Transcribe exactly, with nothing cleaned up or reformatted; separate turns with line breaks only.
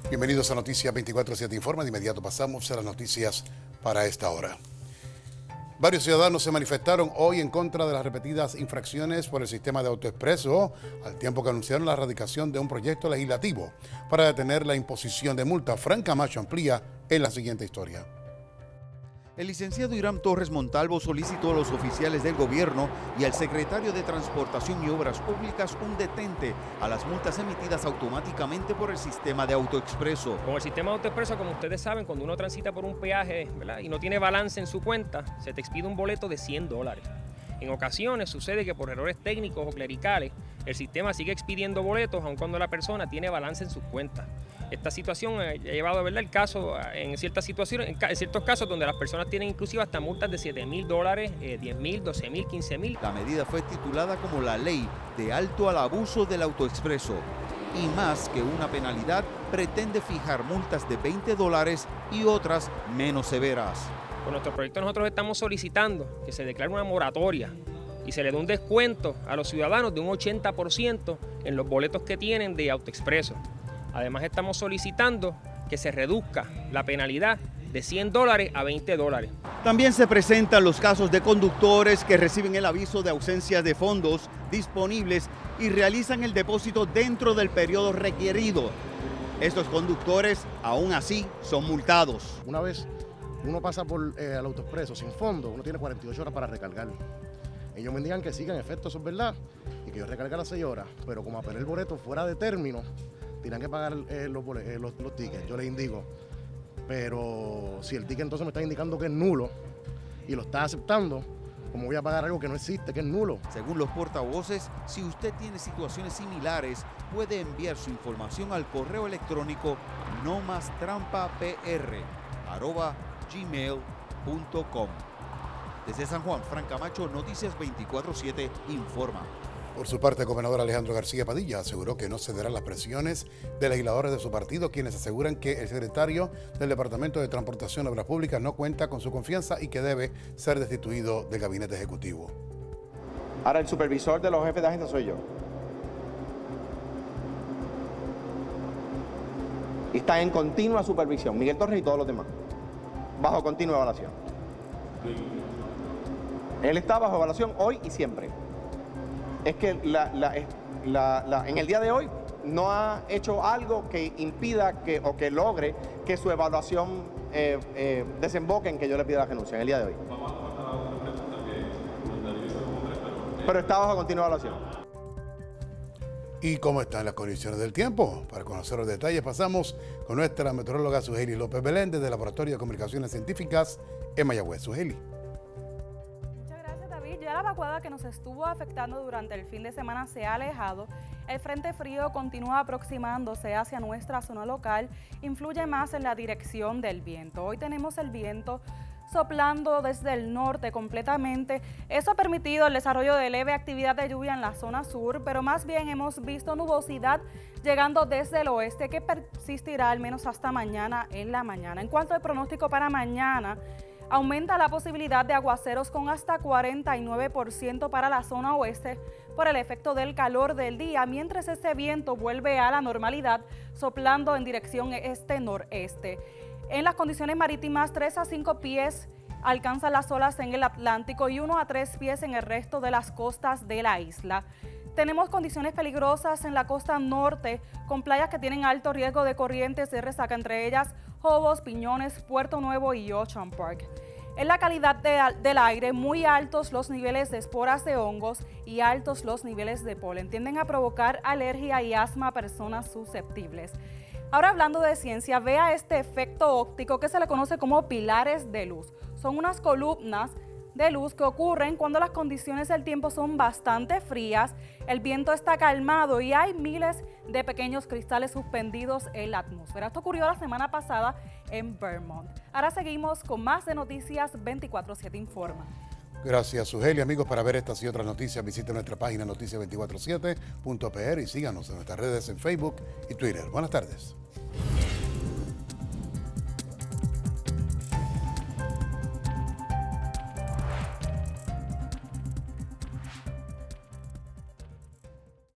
Bienvenidos a Noticias veinticuatro siete Informa. De inmediato pasamos a las noticias para esta hora. Varios ciudadanos se manifestaron hoy en contra de las repetidas infracciones por el sistema de AutoExpreso, al tiempo que anunciaron la erradicación de un proyecto legislativo para detener la imposición de multas. Fran Camacho amplía en la siguiente historia.
El licenciado Irán Torres Montalvo solicitó a los oficiales del gobierno y al secretario de Transportación y Obras Públicas un detente a las multas emitidas automáticamente por el sistema de AutoExpreso.
Con el sistema de AutoExpreso, como ustedes saben, cuando uno transita por un peaje, ¿verdad?, y no tiene balance en su cuenta, se te expide un boleto de cien dólares. En ocasiones sucede que por errores técnicos o clericales, el sistema sigue expidiendo boletos aun cuando la persona tiene balance en sus cuentas. Esta situación ha llevado, ¿verdad?, el caso en ciertas situaciones, en ciertos casos donde las personas tienen inclusive hasta multas de siete mil dólares, eh, diez mil, doce mil, quince mil.
La medida fue titulada como la Ley de Alto al Abuso del AutoExpreso. Y más que una penalidad, pretende fijar multas de veinte dólares y otras menos severas.
Con nuestro proyecto nosotros estamos solicitando que se declare una moratoria y se le dé un descuento a los ciudadanos de un ochenta por ciento en los boletos que tienen de AutoExpreso. Además estamos solicitando que se reduzca la penalidad de cien dólares a veinte dólares.
También se presentan los casos de conductores que reciben el aviso de ausencia de fondos disponibles y realizan el depósito dentro del periodo requerido. Estos conductores, aún así, son multados.
Una vez uno pasa por eh, el AutoExpreso sin fondo, uno tiene cuarenta y ocho horas para recargar. Ellos me indican que sí, que en efecto eso es verdad y que yo recargue a las seis horas, pero como apelé el boleto fuera de término, tienen que pagar eh, los, eh, los, los tickets, yo les indico. Pero si el ticket entonces me está indicando que es nulo y lo está aceptando, ¿cómo voy a pagar algo que no existe, que es nulo?
Según los portavoces, si usted tiene situaciones similares, puede enviar su información al correo electrónico nomastrampapr arroba gmail punto com. Desde San Juan, Fran Camacho, Noticias veinticuatro siete Informa.
Por su parte, el gobernador Alejandro García Padilla aseguró que no cederán las presiones de legisladores de su partido, quienes aseguran que el secretario del Departamento de Transportación y Obras Públicas no cuenta con su confianza y que debe ser destituido del gabinete ejecutivo.
Ahora, el supervisor de los jefes de agenda soy yo. Y está en continua supervisión, Miguel Torres y todos los demás, bajo continua evaluación. Él está bajo evaluación hoy y siempre. Es que la, la, la, la, en el día de hoy no ha hecho algo que impida que, o que logre que su evaluación eh, eh, desemboque en que yo le pida la renuncia en el día de hoy. Pero está bajo continua evaluación.
¿Y cómo están las condiciones del tiempo? Para conocer los detalles pasamos con nuestra meteoróloga Sugeli López Belén desde el Laboratorio de Comunicaciones Científicas en Mayagüez. Sugeli.
Ya la vaguada que nos estuvo afectando durante el fin de semana se ha alejado. El frente frío continúa aproximándose hacia nuestra zona local, influye más en la dirección del viento. Hoy tenemos el viento soplando desde el norte completamente. Eso ha permitido el desarrollo de leve actividad de lluvia en la zona sur, pero más bien hemos visto nubosidad llegando desde el oeste que persistirá al menos hasta mañana en la mañana. En cuanto al pronóstico para mañana, aumenta la posibilidad de aguaceros con hasta cuarenta y nueve por ciento para la zona oeste por el efecto del calor del día, mientras ese viento vuelve a la normalidad soplando en dirección este-noreste. En las condiciones marítimas, tres a cinco pies alcanzan las olas en el Atlántico y uno a tres pies en el resto de las costas de la isla. Tenemos condiciones peligrosas en la costa norte, con playas que tienen alto riesgo de corrientes de resaca, entre ellas Jobos, Piñones, Puerto Nuevo y Ocean Park. En la calidad de, del aire, muy altos los niveles de esporas de hongos y altos los niveles de polen. Tienden a provocar alergia y asma a personas susceptibles. Ahora, hablando de ciencia, vea este efecto óptico que se le conoce como pilares de luz. Son unas columnas de luz que ocurren cuando las condiciones del tiempo son bastante frías, el viento está calmado y hay miles de pequeños cristales suspendidos en la atmósfera. Esto ocurrió la semana pasada en Vermont. Ahora seguimos con más de Noticias veinticuatro siete Informa.
Gracias, Sugeli. Amigos, para ver estas y otras noticias, visiten nuestra página noticias veinticuatro siete punto p r y síganos en nuestras redes en Facebook y Twitter. Buenas tardes.